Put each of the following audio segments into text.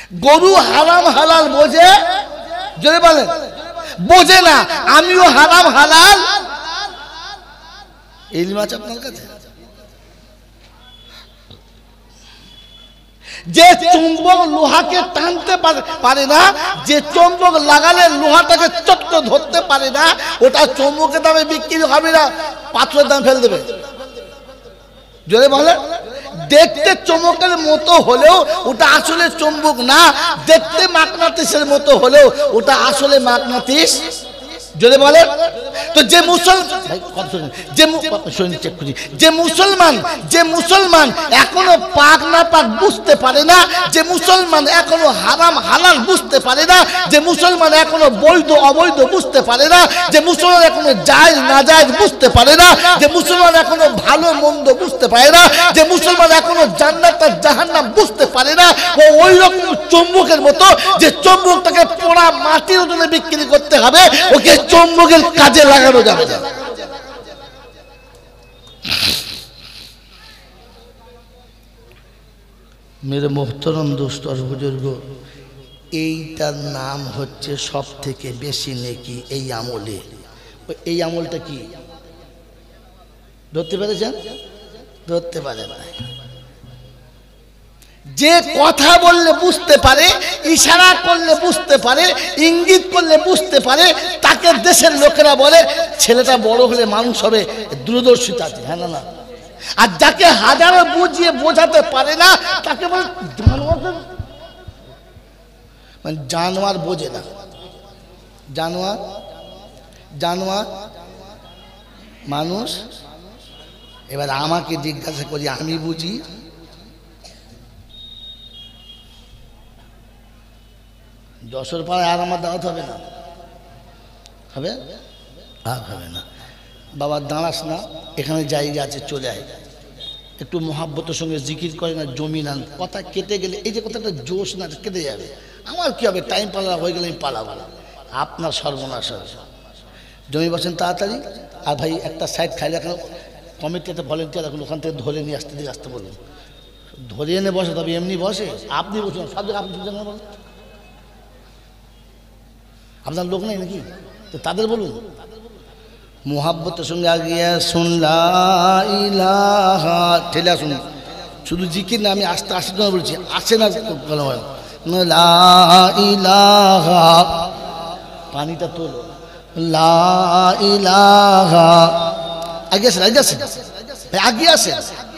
গরু হারাম হালাল বোঝে, জোরে বলেন, বোঝে না। আমিও হারাম হালাল ইলম আছে আপনার কাছে? যে চুম্বক লোহাকে টানতে পারে না, যে চুম্বক লাগালে লোহাটাকে চট্ট ধরতে পারে না, ওটা চুম্বকের দামে বিক্রি হবে না, পাথরের দাম ফেল দেবে। জোরে বলে, দেখতে চুম্বকের মতো হলেও ওটা আসলে চুম্বক না, দেখতে মাগনাতিসের মতো হলেও ওটা আসলে মাগনাতিস। জোরে বলে। তো যে মুসলমান এখনো পাক না পাক বুঝতে পারে না, যে মুসলমান এখনো হারাম হালাল বুঝতে পারে না, যে মুসলমান এখনো বৈধ অবৈধ বুঝতে পারে না, যে মুসলমান এখনো জায়েজ নাজায়েজ বুঝতে পারে না, যে মুসলমান এখনো ভালো মন্দ বুঝতে পারে না, যে মুসলমান এখনো জান্নাত আর জাহান্নাম বুঝতে পারে না, ও ওই রকম চুম্বকের মতো, যে চুম্বকটাকে পোড়া মাটির ওজনে বিক্রি করতে হবে, ওকে চুম্বকের কাজে লাগানো যাবে না। মেরে মোহতরম দোস্ত আর বুজুর্গ, এইটার নাম হচ্ছে সব থেকে বেশি নেকি এই আমলে। এই আমলটা কি ধরতে পেরেছেন? ধরতে পারেন না। যে কথা বললে বুঝতে পারে, ইশারা করলে বুঝতে পারে, ইঙ্গিত করলে বুঝতে পারে, তাকে দেশের লোকেরা বলে ছেলেটা বড় হলে মানুষ হবে, দূরদর্শিতা আছে। হ্যাঁ না? আর যাকে হাজারো বুঝিয়ে বোঝাতে পারে না, তাকে বলে জানোয়ার। মানে জানোয়ার বোঝে না, জানোয়ার মানুষ। এবার আমাকে জিজ্ঞাসা করি, আমি বুঝি? যশোর পাড়ায় আর আমার দাওয়াত হবে না? হবে? আর হবে না। বাবা দাঁড়াস না, এখানে জায়গা আছে, চলে আয়। একটু মহাব্বতের সঙ্গে জিকির করে না, জমি না, কথা কেটে গেলে এই যে কথাটা জোশ না কেটে যাবে। আমার কি হবে, টাইম পালা হয়ে গেলে আমি পালাবো, আপনার সর্বনাশ হবে। জমি বসেন তাড়াতাড়ি। আর ভাই একটা সাইড খাইলে এখন কমিটি একটা ভলেন্টিয়ার এখন ওখান থেকে ধরে নিয়ে আসতে বলুন, ধরে এনে বসে, তবে এমনি বসে। আপনি বসুন, সব জায়গায় আপনি বলেন, আপনার লোক নেই নাকি? তো তাদের বলুন মোহাব্বতের সঙ্গে আগিয়ে ঠেলে আসুন। শুধু জিকির না, আমি আস্তে আস্তে জন্য বলছি, আসে না লা ইলাহা, পানিটা তোলো, লা ইলাহা। আগে আসেন, আগে আসেন।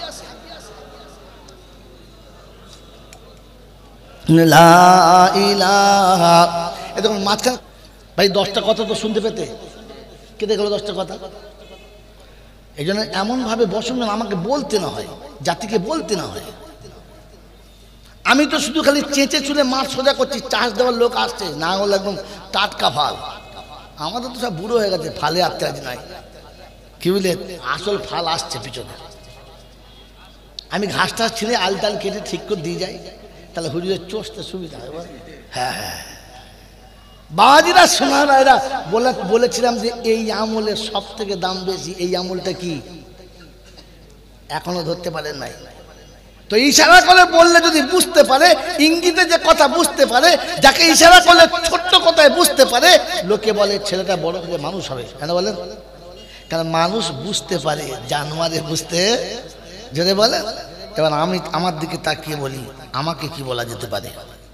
লা ইলাহা। এরকম মাঝখানে ভাই 10টা কথা তো শুনতে পেতে কেটে গেল, 10টা কথা। এই জন্য এমনভাবে বসুন যেন আমাকে বলতে না হয়, জাতিকে বলতে না হয়। আমি তো শুধু খালি চেঁচে চুলে মাঠ সোজা করছি, চাষ দেওয়ার লোক আসছে না, হলো একদম টাটকা ফাল। আমাদের তো সব বুড়ো হয়ে গেছে, ফালে আটতে আজ নাই, কি বুঝলে, আসল ফাল আসছে পিছনে। আমি ঘাস টাস ছিঁড়ে আল টাল কেটে ঠিক করে দিয়ে যাই, তাহলে হুজুরের চষতে সুবিধা হয়। হ্যাঁ, বাবাজিরা শোনা এরা বলেছিলাম যে এই আমলের সব থেকে দাম বেশি। এই আমলটা কি এখনো ধরতে পারেন নাই? তো ইশারা করে বললে যদি বুঝতে পারে, ইঙ্গিতে যে কথা বুঝতে পারে, যাকে ইশারা করলে ছোট্ট কথায় বুঝতে পারে, লোকে বলে ছেলেটা বড় হলে মানুষ হবে। কেন বলেন? কারণ মানুষ বুঝতে পারে, জানোয়ারে বুঝতে যদি বলে। এবার আমি আমার দিকে তাকিয়ে বলি, আমাকে কি বলা যেতে পারে?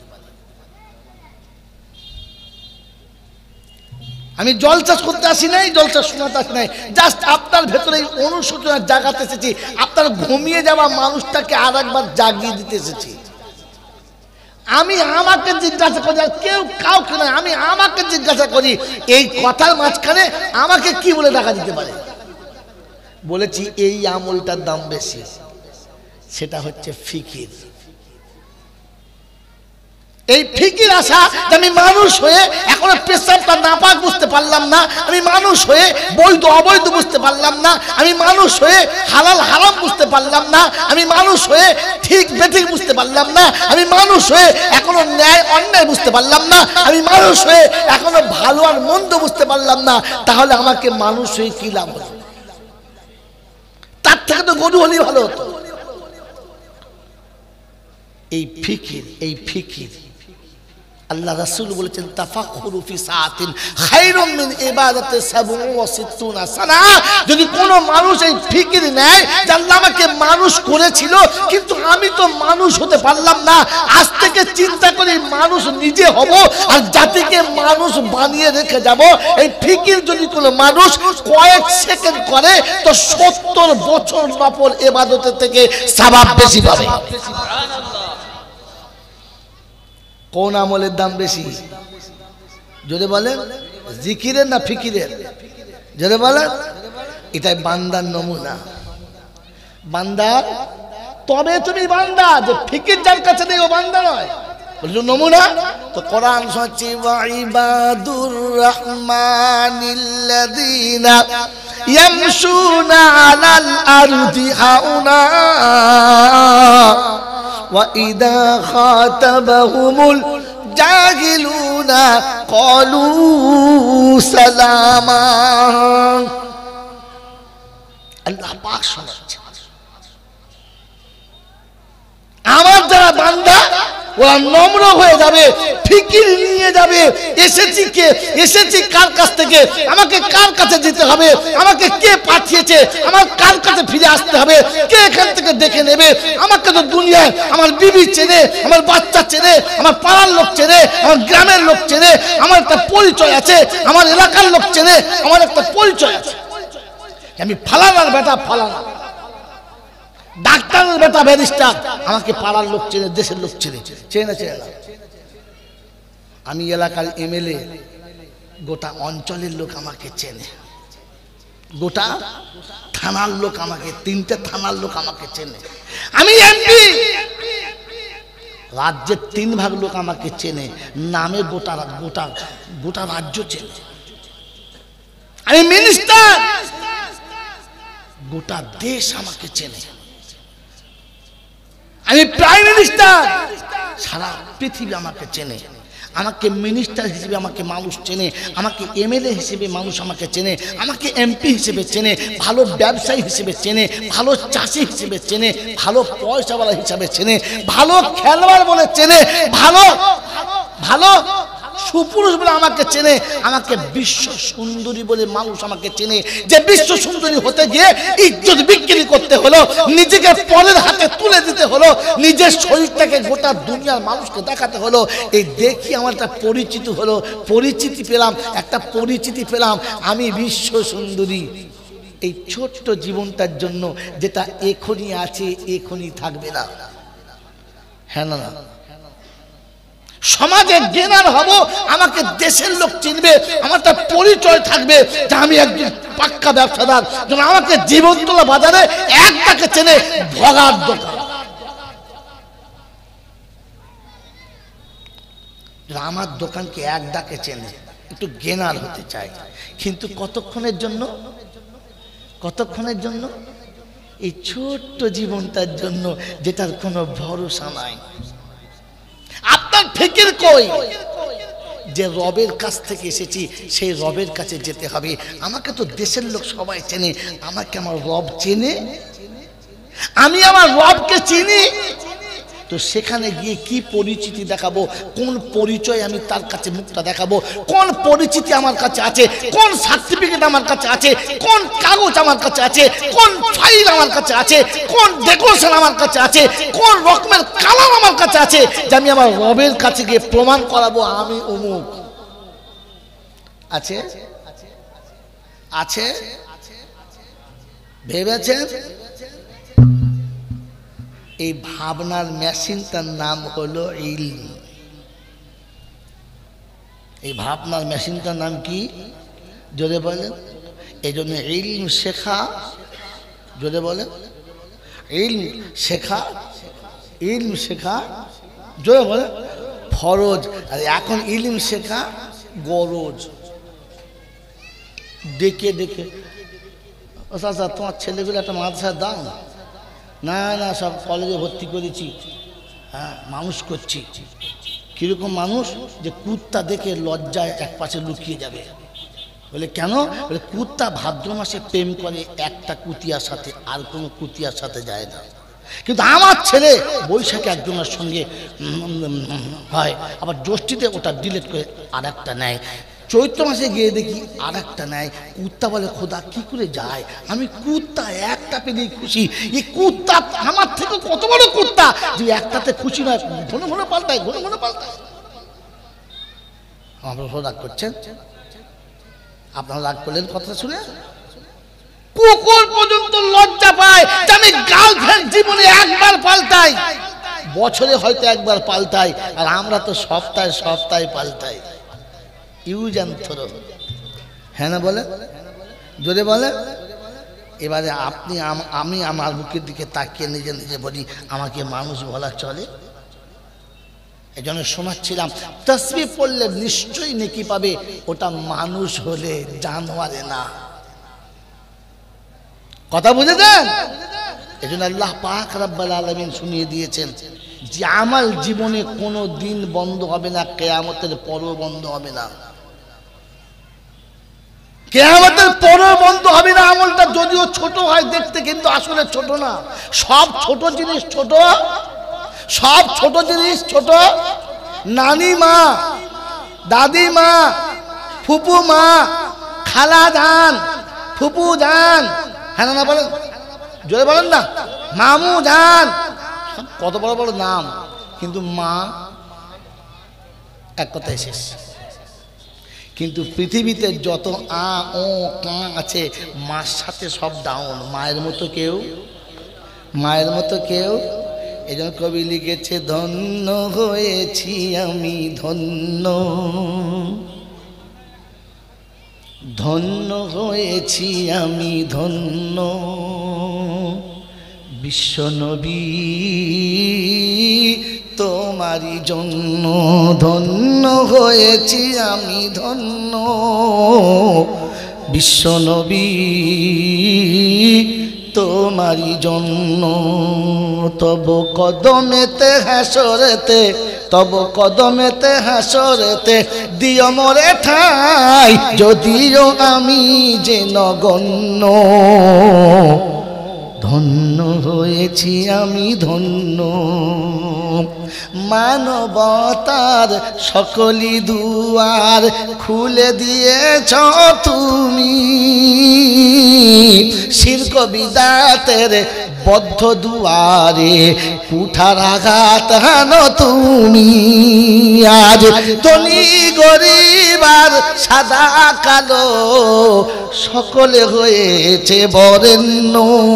আমি জলসা করতে আসি নাই, জলসা শোনাতে আসি নাই, জাস্ট আপনার ভেতরে অনুশোচনা জাগাতে এসেছি, আপনার ঘুমিয়ে যাওয়া মানুষটাকে আর একবার জাগিয়ে দিতে এসেছি। আমি আমাকে জিজ্ঞাসা করি, আর কেউ কাউকে নয়, আমি আমাকে জিজ্ঞাসা করি, এই কথার মাঝখানে আমাকে কি বলে ডাকা দিতে পারে? বলেছি এই আমলটার দাম বেশি, সেটা হচ্ছে ফিকির। এই ফিকির আসা, আমি মানুষ হয়ে এখনো পেশাবটা নাপাক বুঝতে পারলাম না, আমি মানুষ হয়ে বৈধ অবৈধ বুঝতে পারলাম না, আমি মানুষ হয়ে হালাল হারাম বুঝতে পারলাম না, আমি মানুষ হয়ে ঠিক বেঠিক বুঝতে পারলাম না, আমি মানুষ হয়ে এখনো ন্যায় অন্যায় বুঝতে পারলাম না, আমি মানুষ হয়ে এখনো ভালো আর মন্দ বুঝতে পারলাম না। তাহলে আমাকে মানুষ হয়ে কি লাভ হলো? তার থেকে তো গরু হলেই ভালো হতো। এই ফিকির আল্লাহ রাসূল বলেছেন তাফাক্কুরু ফি সাআতিন খায়রুম মিন ইবাদাতি 67 সানা। যদি কোনো মানুষ এই ফিকির নেয় যে আল্লাহ আমাকে মানুষ করেছিল কিন্তু আমি তো মানুষ হতে পারলাম না, আজ থেকে চিন্তা করি মানুষ নিজে হব আর জাতিকে মানুষ বানিয়ে রেখে যাব, এই ফিকির যদি কোনো মানুষ কয়েক সেকেন্ড করে তো 70 বছর নফল ইবাদতের থেকে সওয়াব বেশি পাবে। কোন আমলের দাম বেশি? যদি বলেন জিকিরের না ফিকিরের? যদি বলেন এটাই বান্দার নমুনা। বান্দার তবে তুমি বান্দা, যে ফিকির যার কাছে নেই ও বান্দা নয়। বলছো নমুনা তো কোরআন সচ্চি ওয়া ইবাদুর রহমানিল্লাযীনা ইয়ামশুনা আলাল আরদি হাউনা وَإِذَا خَاطَبَهُمُ الْجَاهِلُونَ قَالُوا سَلَامًا। আল্লাহ পাক শোনাচ্ছে আমার যারা বান্দা ওরা নম্র হয়ে যাবে, ফিকির নিয়ে যাবে, এসেছি কার কাছ থেকে, আমাকে কার কাছে যেতে হবে, আমাকে কে পাঠিয়েছে, আমার কার কাছে ফিরে আসতে হবে, কে এখান থেকে দেখে নেবে। আমাকে তো দুনিয়ায় আমার বিবি চেনে, আমার বাচ্চা চেনে, আমার পাড়ার লোক চেনে, আমার গ্রামের লোক চেনে, আমার একটা পরিচয় আছে, আমার এলাকার লোক চেনে, আমার একটা পরিচয় আছে। আমি ফালানার বেটা ফালানা, ডাক্তারের বেটা ব্যারিস্টার, আমাকে পাড়ার লোক চেনে, দেশের লোক চেনে, চেনে না। আমি এলাকার এমএলএ, গোটা অঞ্চলের লোক আমাকে চেনে, গোটা থানার লোক আমাকে, 3টে থানার লোক আমাকে চেনে। আমি এমপি, রাজ্যের 3 ভাগ লোক আমাকে চেনে, নামে গোটা গোটা গোটা রাজ্য চেনে। আমি মিনিস্টার, গোটা দেশ আমাকে চেনে। আমি প্রাইম মিনিস্টার, সারা পৃথিবী আমাকে চেনে। আমাকে মিনিস্টার হিসেবে আমাকে মানুষ চেনে, আমাকে এমএলএ হিসেবে মানুষ আমাকে চেনে, আমাকে এমপি হিসেবে চেনে, ভালো ব্যবসায়ী হিসেবে চেনে, ভালো চাষি হিসেবে চেনে, ভালো পয়সাওয়ালা হিসেবে চেনে, ভালো খেলোয়াড় বলে চেনে, ভালো ভালো সুপুরুষ বলে আমাকে চেনে, আমাকে বিশ্ব সুন্দরী বলে মানুষ আমাকে চেনে। যে বিশ্ব সুন্দরী হতে গিয়ে ইজ্জত বিক্রি করতে হলো, নিজেকে পরের হাতে তুলে দিতে হলো, নিজের শরীরটাকে গোটা দুনিয়ার মানুষকে দেখাতে হলো। এই দেখি আমার একটা পরিচিতি হলো, পরিচিতি পেলাম, একটা পরিচিতি পেলাম, আমি বিশ্ব সুন্দরী। এই ছোট্ট জীবনটার জন্য যেটা এখনই আছে এখনই থাকবে না। হ্যাঁ না? সমাজে জ্ঞান হব, আমাকে দেশের লোক চিনবে, আমার একটা পরিচয় থাকবে যে আমি একজন পাক্কা ব্যবসাদার। যেন আমাকে জীবনতলা বাজারে একটাকে চেনে, ভগার দোকান। আমার দোকানকে এক ডাকে চেনে, একটু জ্ঞান হতে চাই, কিন্তু কতক্ষণের জন্য? কতক্ষণের জন্য? এই ছোট্ট জীবনটার জন্য যেটার কোনো ভরসা নাই। আপনার ফিকির কই? যে রবের কাছ থেকে এসেছি সেই রবের কাছে যেতে হবে। আমাকে তো দেশের লোক সবাই চেনে, আমাকে আমার রব চেনে, আমি আমার রবকে চিনি। তো সেখানে গিয়ে কি পরিচিতি দেখাবো, কোন পরিচয় আমি তার কাছে মুখটা দেখাবো, কোন পরিচিতি আমার কাছে আছে, কোন সার্টিফিকেট আমার কাছে আছে, কোন কাগজ আমার কাছে আছে, কোন ফাইল আমার কাছে আছে, কোন ডেকোরেশন আমার কাছে আছে, কোন রকমের কালার আমার কাছে আছে, যে আমি আমার রবের কাছে গিয়ে প্রমাণ করাবো আমি অমুক। আছে? আছে? ভেবেছেন? এই ভাবনার মেশিনটার নাম হলো ইলম। এই ভাবনার মেশিনটার নাম কি? জোরে বলেন। এই জন্য ইলম শেখা, জোরে বলেন, ইলম শেখা, ইলম শেখা, জোরে বলেন, ফরজ। আর এখন ইলম শেখা গরজ। ডেকে ডেকে, ও চাচা তোমার ছেলেগুলো একটা মাদ্রাসা দাও না। না না, সব কলেজে ভর্তি করেছি, হ্যাঁ মানুষ করছি। কীরকম মানুষ? যে কুত্তা দেখে লজ্জায় এক পাশে লুকিয়ে যাবে। বলে কেন? বলে কুত্তা ভাদ্র মাসে প্রেম করে একটা কুতিয়ার সাথে, আর কোনো কুতিয়ার সাথে যায় না। কিন্তু আমার ছেলে বৈশাখে একজনের সঙ্গে হয়, আবার জ্যৈষ্ঠীতে ওটা ডিলিট করে আর একটা নেয়, চৈত্র মাসে গিয়ে দেখি আর একটা নেয়। কুত্তা বলে খোদা কি করে যায়, আমি কুত্তা একটা পেলেই খুশি, এই কুত্তা আমার থেকে কত বড় কুত্তা যে একটাতে খুশি নয়, ঘন ঘন পাল্টায়, ঘন ঘন পাল্টায়। আপনারা রাগ করছেন, আপনারা রাগ করলেন কথা শুনে? কুকুর পর্যন্ত লজ্জা পায় যে আমি গার্লফ্রেন্ড জীবনে একবার পাল্টাই, বছরে হয়তো একবার পাল্টাই, আর আমরা তো সপ্তাহে সপ্তাহে পাল্টাই। ইউজ অ্যান্ড থ্রো, হ্যাঁ না বলে, জোরে বলে। এবারে আপনি আমি আমার বুকের দিকে তাকিয়ে নিজে নিজে বলি আমাকে মানুষ বলা চলে? এই জন্য শোনাচ্ছিলাম তাসবিহ পড়লে নিশ্চয়ই নেকি পাবে, ওটা মানুষ হলে জানোয়ারে না। কথা বুঝেছেন? এই জন্য আল্লাহ পাক রব্বুল আলামিন শুনিয়ে দিয়েছেন যে আমাল জীবনে কোনো দিন বন্ধ হবে না, কিয়ামতের পরও বন্ধ হবে না। কিয়ামতের পরও বন্ধ হবে না। আমলটা যদিও ছোট হয় দেখতে, কিন্তু আসলে ছোট না। সব ছোট জিনিস ছোট, সব ছোট জিনিস ছোট। নানি মা, দাদি মা, ফুপু মা, খালা যান, ফুপু যান, হ্যাঁ না বলেন, জোরে বলেন না, মামু যান, কত বড় বড় নাম, কিন্তু মা এক কথায় শেষ। কিন্তু পৃথিবীতে যত আ ও কা আছে, মার সাথে সব ডাউন। মায়ের মতো কেউ, মায়ের মতো কেউ। এই জন্য কবি লিখেছে ধন্য হয়েছি আমি ধন্য, ধন্য হয়েছি আমি ধন্য, বিশ্বনবী তোমারই জন্য। ধন্য হয়েছি আমি ধন্য, বিশ্বনবী তোমারই জন্য। তব কদমেতে হাসরেতে, তব কদমেতে হাসরেতে দিও মোরে ঠাই, যদিও আমি যে নগণ্য। ধন্য হয়েছি আমি ধন্য, মানবতার সকলি দুয়ার খুলে দিয়েছ তুমি, শিরক বিদাতের বদ্ধ দুয়ারে কুঠার আঘাত হানো তুমি। আজ ধনী গরিব আর সাদা কালো সকলে হয়েছে বরেণ্য।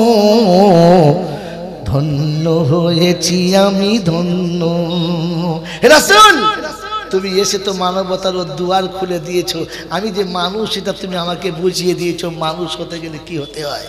ধন্য হয়েছি আমি ধন্য। রাসূল তুমি এসে তো মানবতার দুয়ার খুলে দিয়েছো, আমি যে মানুষ এটা তুমি আমাকে বুঝিয়ে দিয়েছো মানুষ হতে গেলে কি হতে হয়।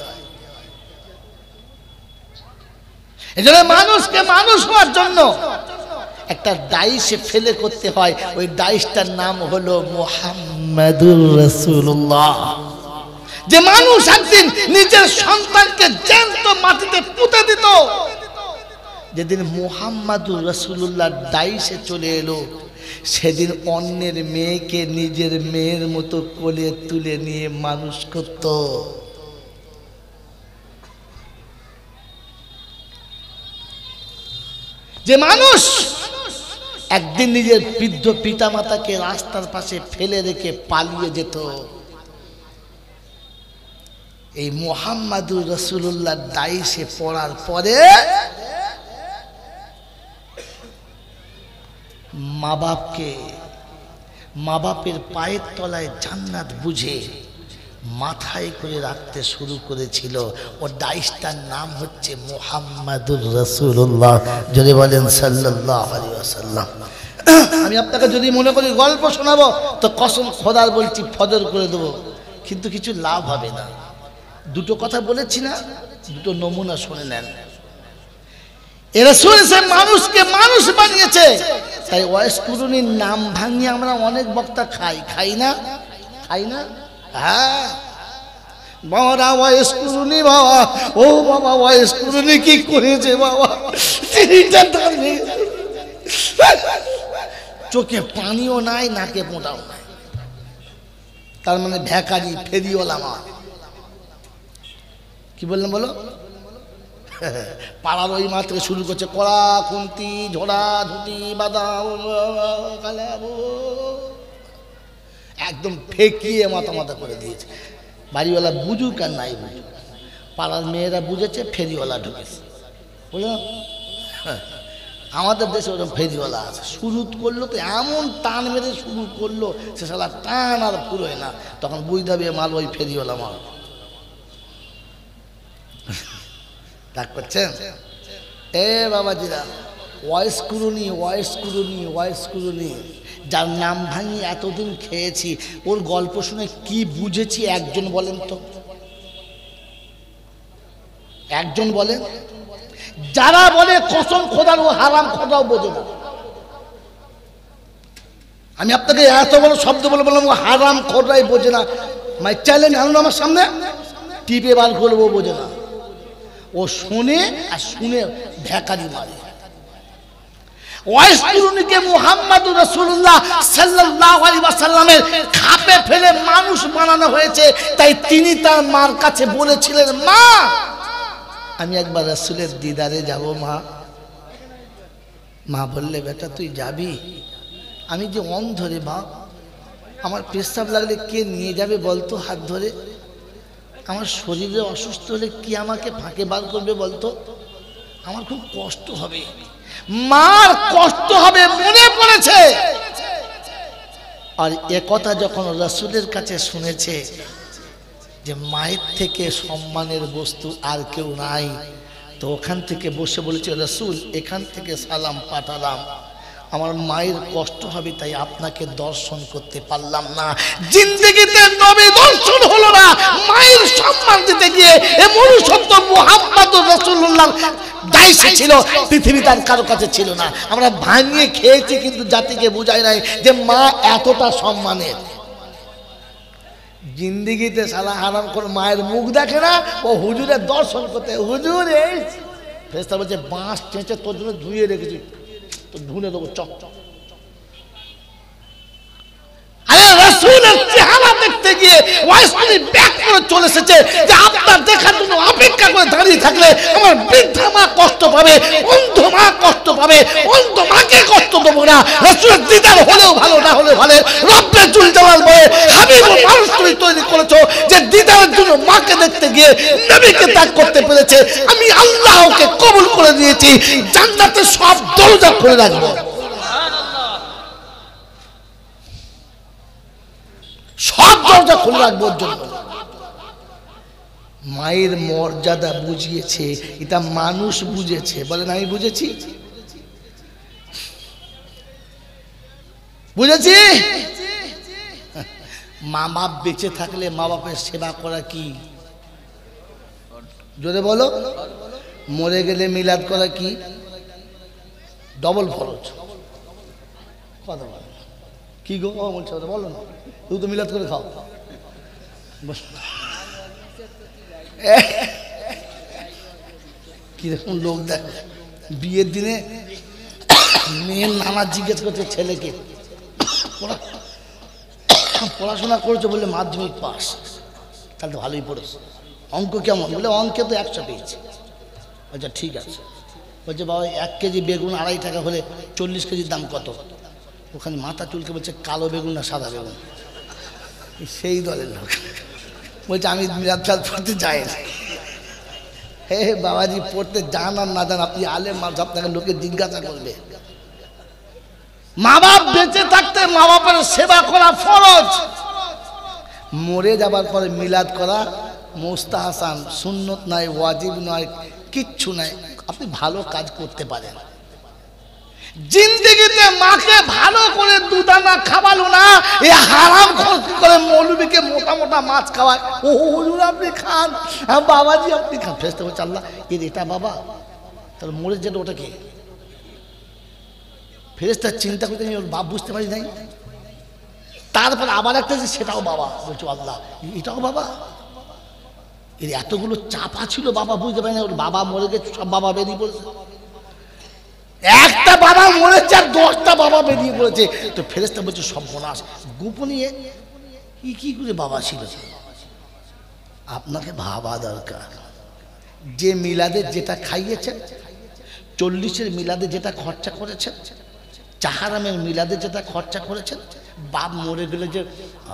এজন্য মানুষকে মানুষ হওয়ার জন্য একটা ডাইসে ফেলে করতে হয়, ওই ডাইসটার নাম হলো মুহাম্মাদুর রাসূলুল্লাহ। যে মানুষ একদিন নিজের সন্তানকে জ্যান্ত মাটিতে পুঁতে দিত, যেদিন মুহাম্মাদুর রাসূলুল্লাহ ডাইসে চলে এলো, সেদিন অন্যের মেয়েকে নিজের মেয়ের মতো কোলে তুলে নিয়ে মানুষ করত। যে মানুষ একদিন নিজের বৃদ্ধ পিতামাতাকে রাস্তার পাশে ফেলে রেখে পালিয়ে যেত, এই মুহাম্মাদুর রাসূলুল্লাহ ডাইসে পড়ার পরে মা বাপকে, মা বাপের পায়ের তলায় জান্নাত বুঝে মাথায় করে রাখতে শুরু করেছিল। ও ডাইসটার নাম হচ্ছে মুহাম্মাদুর রাসূলুল্লাহ। যদি বলেন সাল্লাল্লাহু আলাইহি ওয়াসাল্লাম। আমি আপনাকে যদি মনে করি গল্প শোনাবো তো কসম খোদার বলছি ফজর করে দেবো, কিন্তু কিছু লাভ হবে না। দুটো কথা বলেছি না, দুটো নমুনা শুনে নেন। রাসূল সে মানুষকে মানুষ বানিয়েছে, তাই ওয়াইসকুরুনির নাম ভাঙিয়ে আমরা অনেক বক্তা খাই, খাই না, খাই না। হ্যাঁ বাবা ওয়াইসকুরুনি, বাবা ও বাবা ওয়াইসকুরুনি কি করেছে বাবা, চোখে পানিও নাই, নাকে পোঁটাও নাই, তার মানে ভ্যাকারি ফেরিওয়ালা মা। কি বললাম বলো? পাড়ার ওই মা থেকে শুরু করছে কড়া খুন্তি ঝোড়া ধুতি বাদাম কালাবো, একদম ফেকিয়ে মাথা মাথা করে দিয়েছে। বাড়িওয়ালা বুঝুক আর নাই বুঝুক, পাড়ার মেয়েরা বুঝেছে, ফেরিওয়ালা ঢুকেছে। বুঝলো, আমাদের দেশে ওরকম ফেরিওয়ালা আছে। শুরু করলো তো এমন টান মেরে শুরু করলো, সে শালা টান আর ফুরোয় না, তখন বুঝতে হবে মাল ওই ফেরিওয়ালা মাল। ডাক করছেন এ বাবাজিরা, ওয়াইস কুরুনি ওয়াইস কুরুনি ওয়াইস কুরুনি, যার নাম ভাঙি এতদিন খেয়েছি, ওর গল্প শুনে কি বুঝেছি একজন বলেন তো, একজন বলেন। যারা বলে কসম খোদার, ও হারাম খোদাও বোঝে না। আমি আপনাকে এত বড় শব্দ বলে বললাম ও হারাম খোদাই বোঝে না, মাই চ্যালেঞ্জ আনুন আমার সামনে, টিপে বার করবো, বোঝে না। ও শুনে আর শুনে ভ্যাকারি মারে। ওয়াইসকুরুনিকে মুহাম্মদুর রাসূলুল্লাহ সাল্লাল্লাহু আলাইহি ওয়াসাল্লামের খাপে ফেলে মানুষ বানানো হয়েছে, তাই তিনি তার মার কাছে বলেছিলেন, মা আমি একবার রাসূলের দিদারে যাব। মা মা বললে, বেটা তুই যাবি? আমি যে অন্ধ রে বাপ, আমার পেশাব লাগলে কে নিয়ে যাবে বলতো হাত ধরে? আমার শরীরে অসুস্থ হলে কি আমাকে ফাঁকে বার করবে বলতো? আমার খুব কষ্ট হবে। মার কষ্ট হবে মনে পড়েছে, আর এ কথা যখন রাসূলের কাছে শুনেছে যে মায়ের থেকে সম্মানের বস্তু আর কেউ নাই, তো ওখান থেকে বসে বলেছে, রাসূল এখান থেকে সালাম পাঠালাম, আমার মায়ের কষ্ট হবে তাই আপনাকে দর্শন করতে পারলাম না। জিন্দেগিতে নবী দর্শন হলো না, মায়ের সম্মান দিতে গিয়ে এ মনুষ্যত্ব মুহাম্মদুর রাসূলুল্লাহ দায়িত্ব ছিল, পৃথিবী তার কারো কাছে ছিল না। আমরা ভাঙিয়ে খেয়েছি কিন্তু জাতিকে বুঝাই নাই যে মা এতটা সম্মানের। জিন্দেগিতে সালা হারাম করে মায়ের মুখ দেখে না, ও হুজুরের দর্শন করতে, হুজুর এই ফেরেশতা বলছে বাঁশ চেঁচে তোর জন্য ধুয়ে রেখেছি, তো ধুনে দেবো চক চক। আরে রাসূলের চেহারা দেখতে গিয়ে ওয়াইসকুনি ব্যাক করে চলে এসেছে যে আপনার দেখার জন্য অপেক্ষা করে দাঁড়িয়ে থাকলে আমার বৃদ্ধা মা কষ্ট পাবে, অন্ধ মা কষ্ট পাবে, অন্ধ মাকে কষ্ট দেবো না। রাসূলের দিদার হলেও ভালো, না হলে ভালো। রব্বে জুল জালাল বলে, হাবিবুল মানুষ তুমি তৈরি করেছো যে দিদারের জন্য মাকে দেখতে গিয়ে নবীকে ত্যাগ করতে পেরেছে। আমি আল্লাহকে কবুল করে নিয়েছি, জান্নাতের সব দরজা খুলে রাখবো। সব দরজা খুলে রাখবো জন্য। মায়ের মর্যাদা বুঝিয়েছে, এটা মানুষ বুঝেছে। বলেন আমি বুঝেছি, বুঝেছি। মা বাপ বেঁচে থাকলে মা বাপের সেবা করা কি? জোরে বলো। মরে গেলে মিলাদ করা কি? ডবল খরচ। কথা বলো কি গো বলছো, বলো না, তুই তো মিলাদ করে খাও। কিরকম লোক দেখ, বিয়ের দিনে মেয়ের নানা জিজ্ঞেস করছে ছেলেকে, পড়াশোনা করেছে বলে মাধ্যমিক পাস, তাহলে তো ভালোই পড়েছে। অঙ্ক কেমন? বলে অঙ্কে তো 100 পেয়েছে। আচ্ছা ঠিক আছে। বলছে বাবা 1 কেজি বেগুন 2.5 টাকা হলে 40 কেজির দাম কত? ওখানে মাথা চুলকে বলছে কালো বেগুন না সাদা বেগুন। সেই দলের লোক বলছে আমি মিলাদ পড়তে যাই না। হে বাবাজি, পড়তে যান আর না যান, আপনি আলেম মানুষ, আপনাকে লোকে জিজ্ঞাসা করবে। মা বাপ বেঁচে থাকতে মা বাপের সেবা করা ফরজ, মরে যাবার পরে মিলাদ করা মুস্তাহাসান, সুন্নত নয়, ওয়াজিব নয়, কিচ্ছু নাই। আপনি ভালো কাজ করতে পারেন। জিন্দেগিতে মাকে ভালো করে দুদানা খাওয়ালো না, এ হারাম খরচ করে মৌলবীকে মোটা মোটা মাছ খাওয়ায়। ও হুজুর আপনি খান, বাবাজি আপনি খান। ফেরেশতা বলছে আল্লাহ এটা বাবা, তাহলে মরে যেটা ওটা কে? ফেরেশতা চিন্তা করতে ওর বাপ বুঝতে পারি নাই। তারপর আবার একটা যে সেটাও বাবা, বলছো আল্লাহ এটাও বাবা। এর এতগুলো চাপা ছিল, বাবা বুঝতে পারি না। ওর বাবা মরে গেছে, সব বাবা বেরিয়ে পড়েছে। একটা বাবা মরেছে আর 10টা বাবা বেরিয়ে পড়েছে। তো ফেরেশতা বলছে সর্বনাশ, গোপনীয় কি করে বাবা ছিল? আপনাকে ভাবা দরকার। যে মিলাদে যেটা খাইয়েছেন, 40-এর মিলাদে যেটা খরচা করেছেন, চাহারামের মিলাদে যেটা খরচা করেছেন, বাপ মরে গেলে যে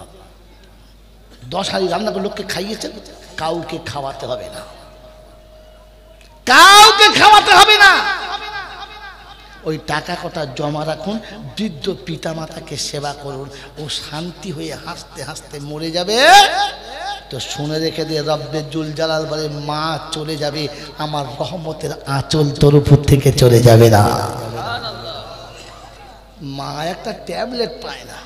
10 হাঁড়ি রান্না করে লোককে খাইয়েছেন, কাউকে খাওয়াতে হবে না, কাউকে খাওয়াতে হবে না। ওই টাকা কটা জমা রাখুন, বৃদ্ধ পিতা মাতাকে সেবা করুন, ও শান্তি হয়ে হাসতে হাসতে মরে যাবে। তো শুনে রেখে দিয়ে রব্বে জুল জালাল বলে, মা চলে যাবে, আমার রহমতের আঁচল তোর উপর থেকে চলে যাবে না। মা একটা ট্যাবলেট পায় না,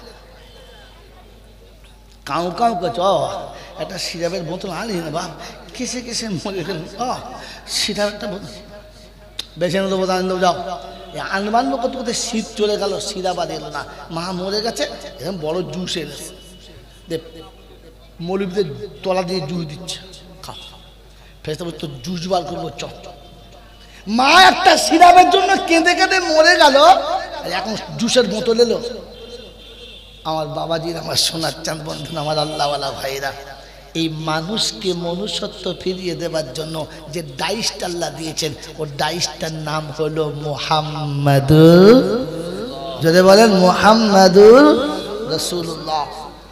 কাউ কাউ চ একটা সিরাপের বোতল আনি না বাপ, কিসে কিসে মরে গেল, সিরাপটা বেছে নেবো বোধ আনি দেবো, যাও। আনবান করতে করতে শীত চলে গেল, সিরাপ আর এলো না, মা মরে গেছে। এরকম বড় জুস এনেছে, মৌলবীদের তলা দিয়ে জুস দিচ্ছে, খাও। ফেরেশতা বলছে, তো জুস বার করবো, চ। মা একটা সিরাপের জন্য কেঁদে কেঁদে মরে গেল, এখন জুসের বোতল এলো। আমার বাবাজির, আমার সোনার চাঁদ বন্ধু, আমার আল্লাহওয়ালা ভাইরা, এই মানুষকে মনুষ্যত্ব ফিরিয়ে দেবার জন্য যে ডাইসটা আল্লাহ দিয়েছেন, ও ডাইসটার নাম হলো মুহাম্মাদুর, যদি বলেন মুহাম্মাদুর রাসূলুল্লাহ।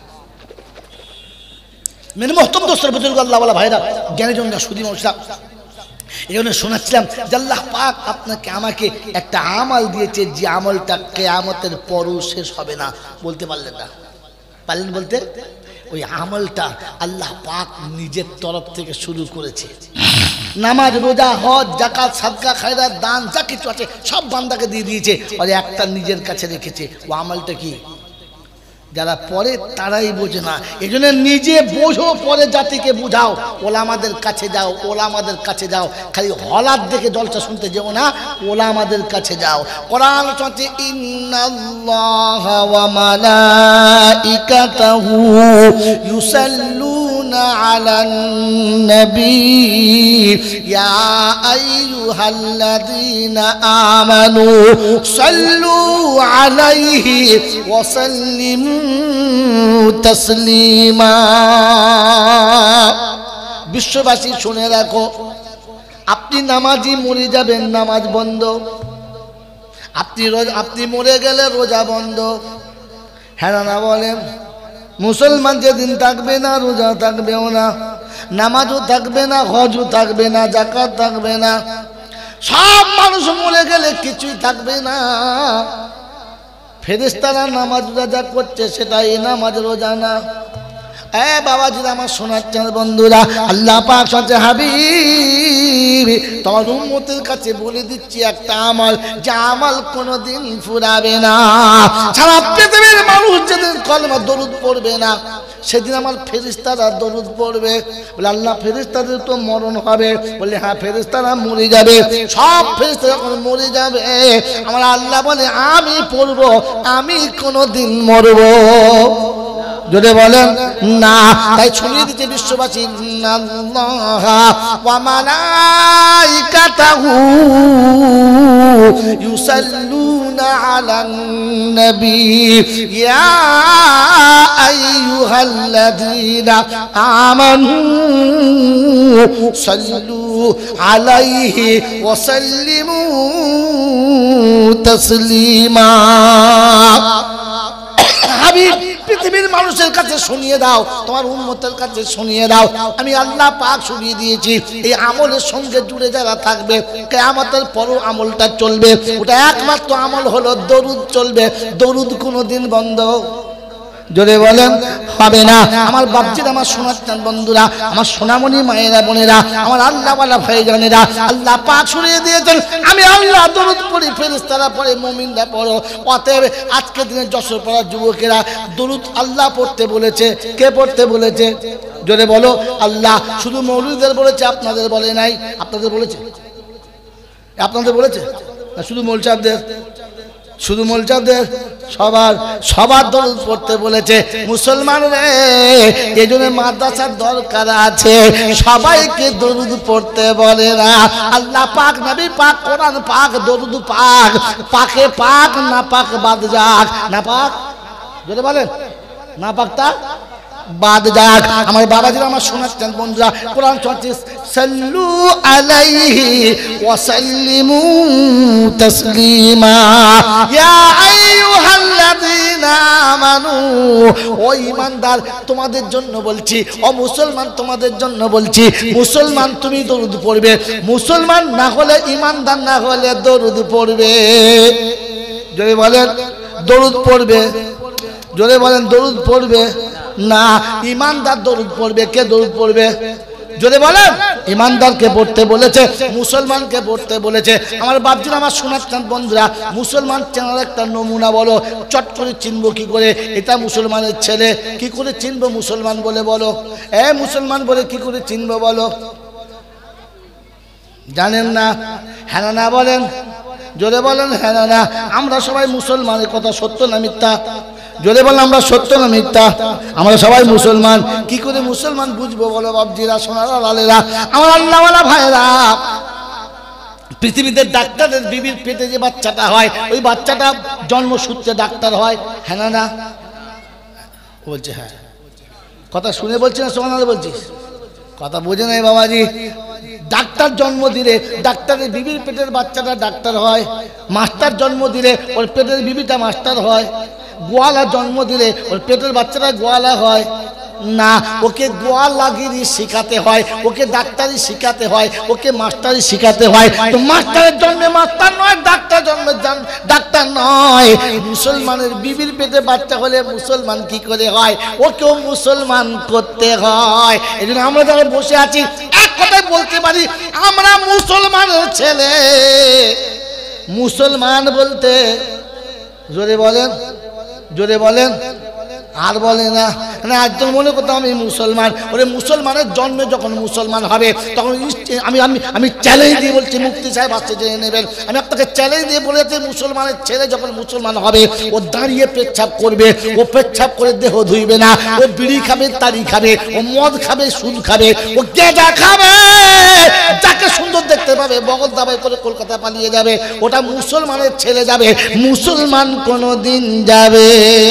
মেরে মোহতরম দোস্তর বুজুর্গ, আল্লাহওয়ালা ভাইরা, জ্ঞানীজনরা, সুধী মানুষরা, এই জন্য শোনাচ্ছিলাম যে আল্লাহ পাক আপনাকে আমাকে একটা আমল দিয়েছে, যে আমলটা কিয়ামতের পরও শেষ হবে না। বলতে পারলেন না? পারলেন বলতে? ওই আমলটা আল্লাহ পাক নিজের তরফ থেকে শুরু করেছে। নামাজ, রোজা, হজ, যাকাত, সাদকা, খায়রাত, দান যা কিছু আছে সব বান্দাকে দিয়ে দিয়েছে, আর একটা নিজের কাছে রেখেছে। ও আমলটা কি? যারা পড়ে তারাই বোঝে না, এই জন্য নিজে বোঝো, পরে জাতিকে বুঝাও। ওলামাদের কাছে যাও, ওলামাদের কাছে যাও, খালি হলার দেখে জলসা শুনতে যেও না, ওলামাদের কাছে যাও। কোরআন চলছে, ইন্নাল্লাহা ওয়া মালাইকাতাহু ইউসাল্লুনা আলান নবী ইয়া আইয়ুহাল্লাযীনা আমানু সাল্লু আলাইহি ওয়া সাল্লিমু তাসলিমা। বিশ্ববাসী শুনে রাখো, আপনি নামাজি মরে যাবেন, নামাজ বন্ধ। আপনি মরে গেলে রোজা বন্ধ। হ্যাঁ না বলেন? মুসলমান যেদিন থাকবে না, রোজা থাকবেও না, নামাজও থাকবে না, হজও থাকবে না, যাকাত থাকবে না। সব মানুষ মরে গেলে কিছুই থাকবে না। ফেরেশতারা নামাজ রোজা করছে, সেটা এই নামাজ রোজা না। বাবাজি, আমার সোনার চাঁদ বন্ধুরা, আল্লাহ পাক সাথে হাবিব তোমার উম্মতের কাছে বলে দিচ্ছি একটা আমল, যে আমল কোনোদিন ফুরাবে না। সারা পৃথিবীর মানুষ যেদিন কলমা দরুদ পড়বে না, সেদিন আমার ফেরেশতারা দরুদ পড়বে। বলে আল্লাহ, ফেরেশতাদের তো মরণ হবে। বলে হ্যাঁ, ফেরেশতারা মরে যাবে, সব ফেরেশতা যখন মরে যাবে, আমার আল্লাহ বলে আমি পড়বো, আমি কোনোদিন মরবো। যদি বলেন না, তাই শুনিয়ে দিতে বিশ্ববাসী, ইন্নাল্লাহা ওয়া মালাইকাতাহু ইউসাল্লুনা আলান নবী ইয়া আইয়ুহাল্লাযীনা আমানু সাল্লু আলাইহি ওয়া সাল্লিমু তাসলিমা। হাবিব, পৃথিবীর মানুষের কাছে শুনিয়ে দাও, তোমার উম্মতের কাছে শুনিয়ে দাও, আমি আল্লাহ পাক শুনিয়ে দিয়েছি, এই আমলের সঙ্গে জুড়ে যারা থাকবে, কিয়ামতের পরও আমলটা চলবে। ওটা একমাত্র আমল হলো দরুদ চলবে, দরুদ কোনোদিন বন্ধ জোরে বলেন হবে না। আমার বাপজির, আমার সোনার চাঁদ বন্ধুরা, আমার সোনামণি মায়েরা, বোনেরা, আমার আল্লাহওয়ালা ভাইজানেরা, আল্লাহ পাক শুনিয়ে দিয়েছেন আমি আল্লাহ দরুদ পড়ি, ফেরেশতারা পড়ে, মুমিনরা পড়ো। অতএব আজকের দিনে যশোর পাড়ার যুবকেরা দরুদ আল্লাহ পড়তে বলেছে। কে পড়তে বলেছে? জোরে বলো। আল্লাহ। শুধু মৌলুদের বলেছে, আপনাদের বলে নাই? আপনাদের বলেছে? আপনাদের বলেছে? শুধু মৌলভী সাহেবদের? শুধু মোলচাদের? সবার দরুদ পড়তে বলেছে। মুসলমান রে, এই জন্য মাদ্রাসার দরকার আছে, সবাইকে দরুদ পড়তে বলে না। আল্লাহ পাক, নবী পাক, কোরআন পাক, দরুদ পাক, পাকে পাক, না পাক বাদ যাক। না পাক, যদি বলেন না পাক তা বাদ যাক। আমার বাবাজিরা, আমার শোনাচ্ছেন বন্ধুরা, কোরআন চলছে সাল্লু আলাইহি ওয়া সাল্লিমু তাসলিমা ইয়া আইয়ুহাল্লাযীনা আমানু। ও ঈমানদার তোমাদের জন্য বলছি, ও মুসলমান তোমাদের জন্য বলছি, মুসলমান তুমি দরুদ পড়বে, মুসলমান না হলে ঈমানদার না হলে দরুদ পড়বে। জোরে বলেন দরুদ পড়বে, জোরে বলেন দরুদ পড়বে না, ঈমানদার দরুদ পড়বে। কে দরুদ পড়বে? জোরে বলেন। ঈমানদারকে পড়তে বলেছে, মুসলমানকে পড়তে বলেছে। আমার বাপজিরা, আমার শোনাচ্ছেন বন্ধুরা, মুসলমান চেনার একটা নমুনা বলো, চট করে চিনবো কি করে এটা মুসলমানের ছেলে? কি করে চিনবো মুসলমান বলে বলো? মুসলমান বলে কি করে চিনবো বলো? জানেন না? হ্যাঁ না বলেন, জোরে বলেন হ্যাঁ না। আমরা সবাই মুসলমানের কথা সত্য না মিথ্যা? জোরে বলেন আমরা সত্য না মিথ্যা? আমরা সবাই মুসলমান। কি করে মুসলমান বুঝবো বলো বাপজিরা, সোনারা, লালেরা, আমার আল্লাহওয়ালা ভাইরা? পৃথিবীতে ডাক্তারের বিবির পেটে যে বাচ্চাটা হয়, ওই বাচ্চাটা জন্মসূত্রে ডাক্তার হয়। হ্যাঁ না? বলছে হ্যাঁ। কথা শুনে বলছি না সোনারা বলছিস? কথা বোঝে নাই বাবাজি। ডাক্তার জন্ম দিলে ডাক্তারের বিবির পেটের বাচ্চাটা ডাক্তার হয়। মাস্টার জন্ম দিলে ওর পেটের বিবিটা মাস্টার হয়। গোয়ালা জন্ম দিলে ওর পেটের বাচ্চাটা গোয়ালা হয় না, ওকে গোয়ালাগিরি শিখাতে হয়, ওকে ডাক্তারি শিখাতে হয়, ওকে মাস্টারি শিখাতে হয়। তো মাস্টারের জন্মে মাস্টার নয়, ডাক্তার জন্মে ডাক্তার নয়। মুসলমানের বিবির পেটে বাচ্চা হলে মুসলমান কি করে হয়? ওকেও মুসলমান করতে হয়। এই জন্য আমরা যারা বসে আছি এক কথায় বলতে পারি, আমরা মুসলমানের ছেলে। মুসলমান বলতে, জোরে বলেন, জোরে বলেন, আর বলে না একজন মনে করতাম আমি মুসলমান। ওরে মুসলমানের জন্মে যখন মুসলমান হবে তখন আমি আমি আমি চ্যালেঞ্জ দিয়ে বলছি, মুফতি সাহেব আসতে জেনে নেবেন, আমি আপনাকে চ্যালেঞ্জ দিয়ে বলেছি, মুসলমানের ছেলে যখন মুসলমান হবে ও দাঁড়িয়ে পেচ্ছাপ করবে, ও পেচ্ছাপ করে দেহ ধুইবে না, ও বিড়ি খাবে, তাড়ি খাবে, ও মদ খাবে, সুদ খাবে, ও গেঁজা খাবে। যাকে সুন্দর দেখতে পাবে বগল দাবাই করে কলকাতা পালিয়ে যাবে, ওটা মুসলমানের ছেলে যাবে। মুসলমান কোনোদিন যাবে।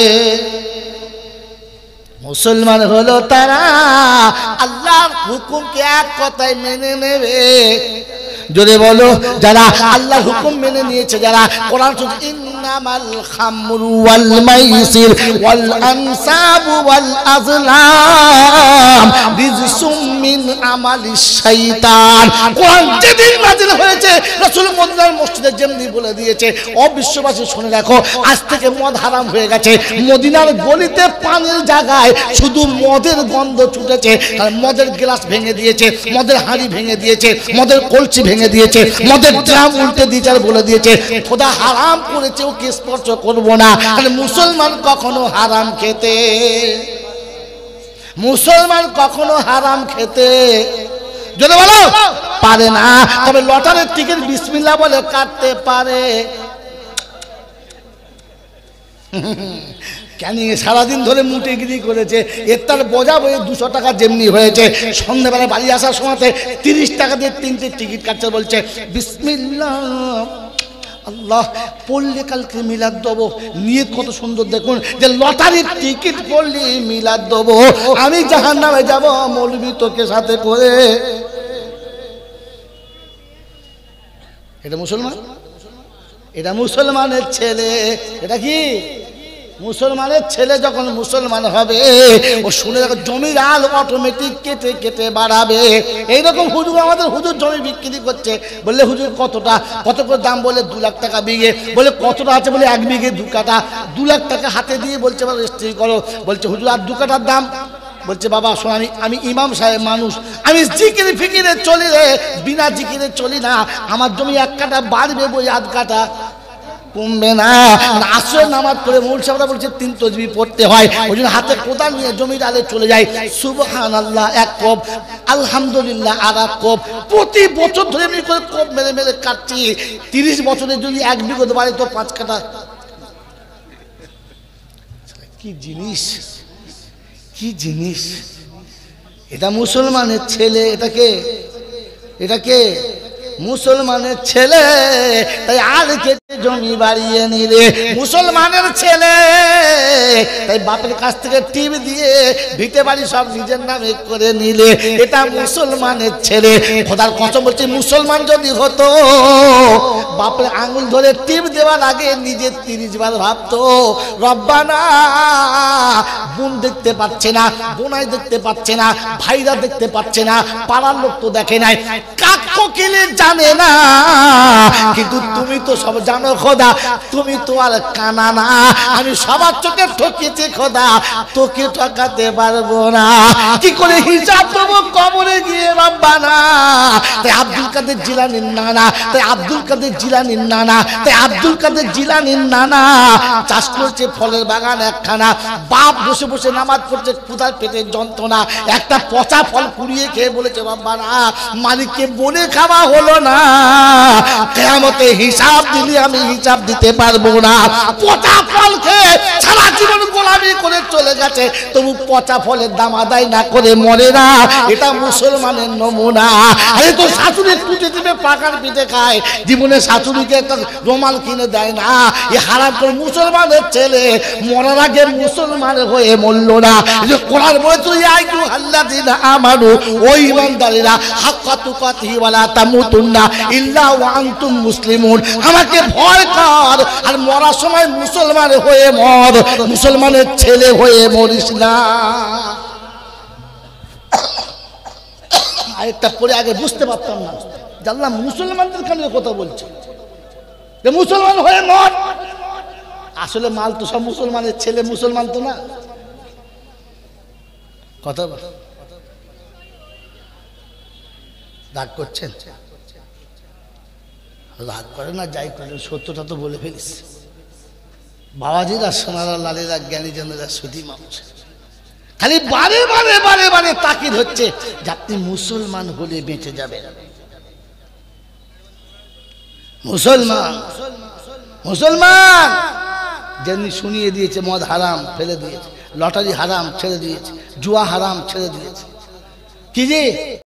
মুসলমান হলো তারা আল্লাহর হুকুমকে এক কথায় মেনে নেবে। জোরে বলো, যারা আল্লাহর হুকুম মেনে নিয়েছে, যারা কোরআন শুনছে, ইন্নামাল খামরু ওয়াল মাইসির ওয়াল আনসাবু ওয়াল আজলাম রিজসুম মিন আমালিশ শাইতান। কোরআন যেদিন নাযিল হয়েছে রাসূল মদিনার মসজিদে যেমনি বলে দিয়েছে, অবিশ্ববাসী শুনে রাখো, আজ থেকে মদ হারাম হয়ে গেছে। মদিনার গলিতে পানির জায়গায় শুধু মদের গন্ধ ছুটেছে, কারণ মদের গ্লাস ভেঙে দিয়েছে, মদের হাঁড়ি ভেঙে দিয়েছে, মদের কলসি ভেঙে দিয়েছে, মদের ড্রাম উল্টে দিয়েছে, আর বলে দিয়েছে খোদা হারাম করেছে, ওকে স্পর্শ করবো না। মুসলমান কখনো হারাম খেতে, মুসলমান কখনো হারাম খেতে যদি বলো পারে না, তবে লটারির টিকিট বিসমিল্লাহ বলে কাটতে পারে। ক্যানিং সারাদিন ধরে মুটেগিরি করেছে, এর তার বোঝাবো 200 টাকা যেমনি হয়েছে, সন্ধ্যেবেলা বাড়ি আসার সময়তে 30 টাকা দিয়ে 3টে টিকিট কাটছে, বলছে বিসমিল্লাহ আল্লাহ পড়লে কালকে মিলাদ দেবো। নিয়ত কত সুন্দর দেখুন, যে লটারির টিকিট পড়লে মিলাদ দেবো, আমি জাহান্নামে যাব মৌলবি তোকে সাথে করে। এটা মুসলমান, এটা মুসলমানের ছেলে। এটা কি মুসলমানের ছেলে? যখন মুসলমান হবে ও শুনে দেখো জমির আল অটোমেটিক কেটে কেটে বাড়াবে। এইরকম হুজুর, আমাদের হুজুর জমি বিক্রি করছে, বললে হুজুর কতটা, কত করে দাম, বলে 2 লাখ টাকা বিঘে, বলে কতটা আছে, বলে 1 বিঘে 2 কাঠা। 2 লাখ টাকা হাতে দিয়ে বলছে রেজিস্ট্রি করো, বলছে হুজুর আর 2 কাঠার দাম। বলছে বাবা শোন, আমি ইমাম সাহেব মানুষ, আমি জিকিরে ফিকিরে চলি রে, বিনা জিকিরে চলি না। আমার জমি 1 কাঠা বাড়বে, বই 1/2 কাঠা কমবে না। আসর নামাজ পড়ে মৌল সাহেবরা বলছে 3 তসবিহ পড়তে হয়, ওই জন্য হাতে কোদাল নিয়ে জমির আলে চলে যায়, সুবহানাল্লাহ 1 কোপ, আলহামদুলিল্লাহ আর 1 কোপ। প্রতি বছর ধরে আমি করে কোপ মেরে মেরে কাটছি। 30 বছরের যদি 1 বিঘা বাড়ে তো 5 কাঠা। কি জিনিস, কি জিনিস! এটা মুসলমানের ছেলে। এটাকে, এটাকে মুসলমানের ছেলে, তাই আর কেটে জমি বাড়িয়ে নিলে মুসলমানের ছেলে। তাই বাপের কাছ থেকে টিপ দিয়ে ভিটে বাড়ি সব নিজের নামে করে নিলে। এটা মুসলমানের ছেলে। খোদার কসম বলছি, মুসলমান যদি হতো বাপের আঙুল ধরে টিপ দেওয়ার আগে নিজে 30 বার ভাবতো, রব্বানা বোন দেখতে পাচ্ছে না, বোনাই দেখতে পাচ্ছে না, ভাইরা দেখতে পাচ্ছে না, পাড়ার লোক তো দেখে নাই, কাক কোকিলে জানে না, কিন্তু তুমি তো সব জানো খোদা, তুমি তো আর কানা না। আমি সবার চোখে ঠকিয়েছি খোদা, তোকে ঠকাতে পারবো না। কি করে হিসাব দেবো কবরে গিয়ে রব্বানা? তাই আব্দুল কাদের জিলানীর নানা, তাই আব্দুল কাদের জিলানীর নানা, তাই আব্দুল কাদের জিলানীর নানা চাষ করছে ফলের বাগান একখানা। বাপ বসে বসে নামাজ পড়ছে, ক্ষুধার পেটের যন্ত্রণা, একটা পচা ফল কুড়িয়ে খেয়ে বলেছে রব্বানা মালিককে বলে খাওয়া হলো না, কিয়ামতে হিসাব দিলে আমি হিসাব দিতে পারবো না। পচা ফল খেয়ে সারা জীবন গোলামি করে চলে গেছে, তবু পচা ফলের দাম আদায় না করে মরে না। এটা মুসলমানের নমুনা। আরে তো শাশুড়ি টুটে টিপে পাকার পিঠে খায়, জীবনে শাশুড়িকে একটা রুমাল কিনে দেয় না। এ হারাম করে মুসলমানের ছেলে মরার আগে মুসলমান হয়ে মরল না। যে কোরআন বলেছে আইকু আল্লাযিনা আমানু, ওই ইমানদারেরা হাক্কা তুকাতিহি ওয়ালা তামুতুন্না ইল্লা ওয়া আনতুম মুসলিমুন। আমাকে ভয় কর আর মরার সময় মুসলমান হয়ে মর, মুসলমানের ছেলে হয়ে মরিস না। আরেকটা পরে আগে বুঝতে পারতাম না, জানলাম মুসলমানদের কানে কথা বলছে যে মুসলমান হয়ে মর। আসলে মাল তো সব মুসলমানের ছেলে, মুসলমান তো না। কথা রাগ করছেন? রাগ করে না, যাই করেন, সত্যটা তো বলে ফেলিস। বাবাজিরা, সোনারা, লালেরা, জ্ঞানীজনেরা, সুধী মানুষ খালি বারে বারে বারে বারে তাকিদ হচ্ছে যে আপনি মুসলমান হলে বেঁচে যাবেন। মুসলমান মুসলমান যেমনি শুনিয়ে দিয়েছে মদ হারাম ফেলে দিয়েছে, লটারি হারাম ছেড়ে দিয়েছে, জুয়া হারাম ছেড়ে দিয়েছে। কি যে